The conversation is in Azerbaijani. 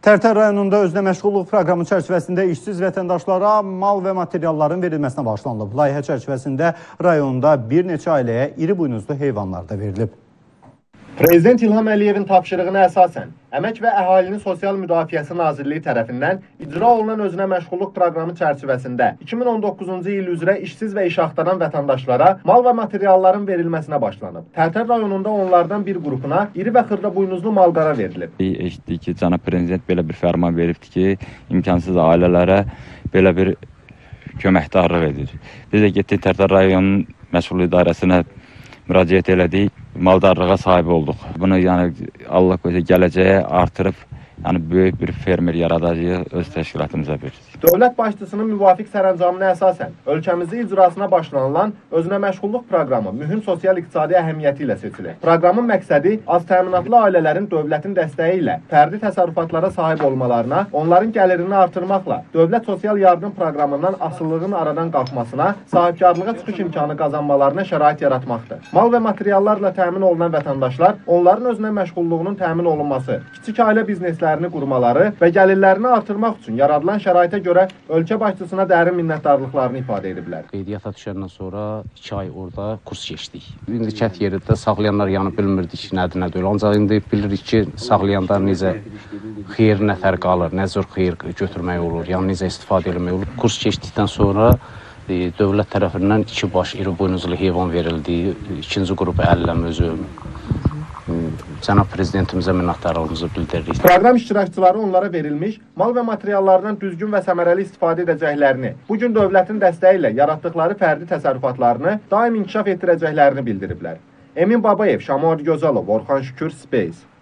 Tərtər rayonunda özünə məşğulluq proqramı çərçivəsində işsiz vətəndaşlara mal və materialların verilməsinə başlanılıb. Layihə çərçivəsində rayonda bir neçə ailəyə iri buynuzlu heyvanlar da verilib. Prezident İlham Əliyevin tapşırığına əsasən Əmək və Əhalinin Sosial Müdafiəsi Nazirliyi tərəfindən icra olunan özünə məşğulluq proqramı çərçivəsində 2019-cu il üzrə işsiz və iş axtaran vətəndaşlara mal və materialların verilməsinə başlanıb. Tərtər rayonunda onlardan bir qrupuna iri və xırdabuynuzlu malqara verilib. Eşitdik ki, cənab prezident belə bir fərman veribdir ki, imkansız ailələrə belə bir köməkdarlıq edir. Biz də getdik Tərtər rayonunun məşğul idarəsinə müraciət elədik, maldarlığa sahib olduq. Bunu Allah qoysa gələcəyə artırıb, böyük bir fermer yaradacağıq, öz təşkilatımıza veririk. Dövlət başçısının müvafiq sərəncamına əsasən ölkəmizdə icrasına başlanılan özünə məşğulluq proqramı mühüm sosial-iqtisadi əhəmiyyəti ilə seçilir. Proqramın məqsədi az təminatlı ailələrin dövlətin dəstəyi ilə fərdi təsərrüfatlara sahib olmalarına, onların gəlirini artırmaqla dövlət sosial yardım proqramından asılılığın aradan qalxmasına, sahibkarlığa çıxış imkanı qazanmalarına şərait yaratmaqdır. Mal və materiallarla təmin olunan vətəndaşlar onların özünə məşğulluğunun təmin olunması, kiçik ailə bizneslərini qurmaları və gəlirlərini artırmaq üçün yaradılan şəraitə görə ölkə başçısına dərin minnətdarlıqlarını ifadə ediblər. Qeydiyyata düşəndən sonra 2 ay orada kurs keçdik. İndi kət yerində saxlayanlar bilmirdik ki, nədir, nə deyil. Ancaq indi bilirik ki, saxlayanda necə xeyir nətər qalır, nə cür xeyir götürmək olur, necə istifadə etmək olur. Kurs keçdikdən sonra dövlət tərəfindən 2 baş iri buynuzlu heyvan verildi. İkinci qrupu əliləm özüm. Cənab prezidentimizə minnətdarlığımızı bildiririk. Proqram iştirakçıları onlara verilmiş mal və materiallardan düzgün və səmərəli istifadə edəcəklərini, bugün dövlətin dəstəyi ilə yaratdıqları fərdi təsərrüfatlarını daim inkişaf etdirəcəklərini bildiriblər. Emin Babayev, Şamil Gözəlov, Orxan Şükür, Space.